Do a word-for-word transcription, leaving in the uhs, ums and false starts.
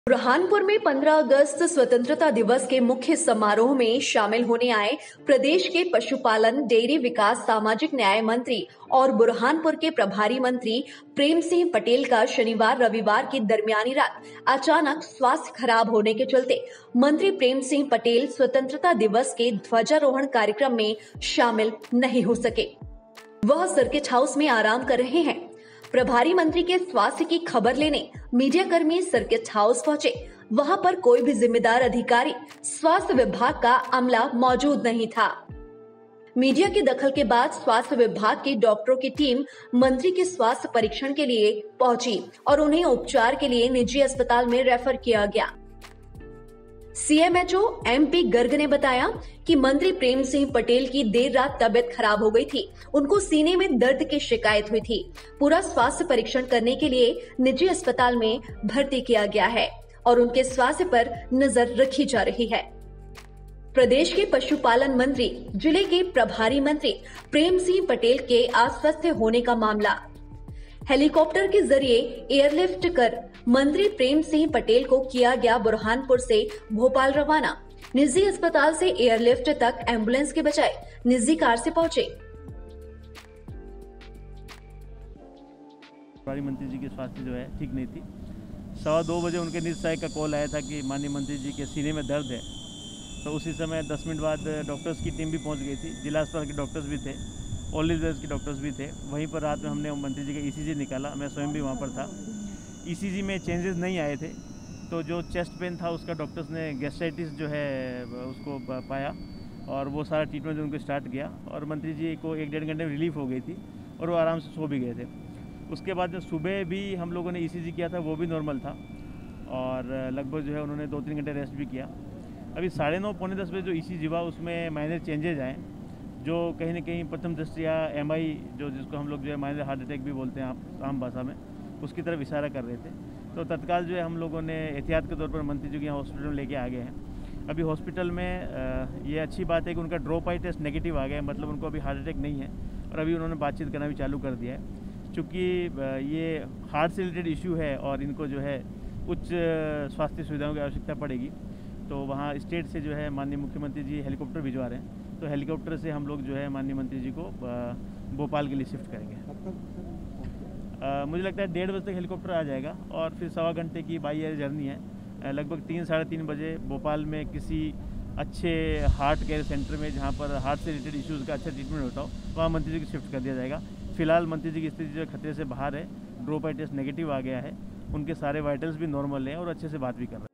बुरहानपुर में पंद्रह अगस्त स्वतंत्रता दिवस के मुख्य समारोह में शामिल होने आए प्रदेश के पशुपालन, डेयरी विकास, सामाजिक न्याय मंत्री और बुरहानपुर के प्रभारी मंत्री प्रेम सिंह पटेल का शनिवार रविवार की दरमियानी रात अचानक स्वास्थ्य खराब होने के चलते मंत्री प्रेम सिंह पटेल स्वतंत्रता दिवस के ध्वजारोहण कार्यक्रम में शामिल नहीं हो सके। वह सर्किट हाउस में आराम कर रहे हैं। प्रभारी मंत्री के स्वास्थ्य की खबर लेने मीडिया कर्मी सर्किट हाउस पहुंचे। वहां पर कोई भी जिम्मेदार अधिकारी, स्वास्थ्य विभाग का अमला मौजूद नहीं था। मीडिया के दखल के बाद स्वास्थ्य विभाग के डॉक्टरों की टीम मंत्री के स्वास्थ्य परीक्षण के लिए पहुंची और उन्हें उपचार के लिए निजी अस्पताल में रेफर किया गया। सीएमएचओ एमपी गर्ग ने बताया कि मंत्री प्रेम सिंह पटेल की देर रात तबियत खराब हो गई थी। उनको सीने में दर्द की शिकायत हुई थी। पूरा स्वास्थ्य परीक्षण करने के लिए निजी अस्पताल में भर्ती किया गया है और उनके स्वास्थ्य पर नजर रखी जा रही है। प्रदेश के पशुपालन मंत्री, जिले के प्रभारी मंत्री प्रेम सिंह पटेल के अस्वस्थ होने का मामला। हेलीकॉप्टर के जरिए एयरलिफ्ट कर मंत्री प्रेम सिंह पटेल को किया गया बुरहानपुर से भोपाल रवाना। निजी अस्पताल से एयरलिफ्ट तक एम्बुलेंस के बजाय निजी कार से पहुंचे। प्रभारी मंत्री जी की स्वास्थ्य जो है ठीक नहीं थी। सवा दो बजे उनके निज सहायक का कॉल आया था कि माननीय मंत्री जी के सीने में दर्द है। तो उसी समय दस मिनट बाद डॉक्टर्स की टीम भी पहुंच गई थी। जिला अस्पताल के डॉक्टर्स भी थे, ऑल एज के डॉक्टर्स भी थे। वहीं पर रात में हमने मंत्री जी का ईसीजी निकाला। मैं स्वयं भी वहाँ पर था। ईसीजी में चेंजेस नहीं आए थे, तो जो चेस्ट पेन था उसका डॉक्टर्स ने गैस्ट्राइटिस जो है उसको पाया और वो सारा ट्रीटमेंट उनको स्टार्ट किया और मंत्री जी को एक डेढ़ घंटे में रिलीफ हो गई थी और वो आराम से सो भी गए थे। उसके बाद जो सुबह भी हम लोगों ने ईसीजी किया था वो भी नॉर्मल था और लगभग जो है उन्होंने दो तीन घंटे रेस्ट भी किया। अभी साढ़े नौ पौने दस बजे जो ईसीजी हुआ उसमें माइनर चेंजेज आए, जो कहीं ना कहीं प्रथम दृष्टिया एमआई जो जिसको हम लोग जो है माइनर हार्ट अटैक भी बोलते हैं आप आम भाषा में, उसकी तरफ इशारा कर रहे थे। तो तत्काल जो है हम लोगों ने एहतियात के तौर पर मंत्री जी को यहाँ हॉस्पिटल में लेके आ गए हैं। अभी हॉस्पिटल में ये अच्छी बात है कि उनका ड्रॉप आई टेस्ट नेगेटिव आ गया है, मतलब उनको अभी हार्ट अटैक नहीं है और अभी उन्होंने बातचीत करना भी चालू कर दिया है। चूँकि ये हार्ट से रिलेटेड इशू है और इनको जो है उच्च स्वास्थ्य सुविधाओं की आवश्यकता पड़ेगी, तो वहाँ स्टेट से जो है माननीय मुख्यमंत्री जी हेलीकॉप्टर भिजवा रहे हैं। तो हेलीकॉप्टर से हम लोग जो है माननीय मंत्री जी को भोपाल के लिए शिफ्ट करेंगे। आ, मुझे लगता है डेढ़ बजे तक हेलीकॉप्टर आ जाएगा और फिर सवा घंटे की बाई एयर जर्नी है। लगभग तीन साढ़े तीन बजे भोपाल में किसी अच्छे हार्ट केयर सेंटर में जहाँ पर हार्ट से रिलेटेड इश्यूज़ का अच्छा ट्रीटमेंट होता हो वहाँ मंत्री जी को शिफ्ट कर दिया जाएगा। फिलहाल मंत्री जी की स्थिति जो खतरे से बाहर है, ड्रॉप आई टेस्ट नेगेटिव आ गया है, उनके सारे वाइटल्स भी नॉर्मल हैं और अच्छे से बात भी कर रहे हैं।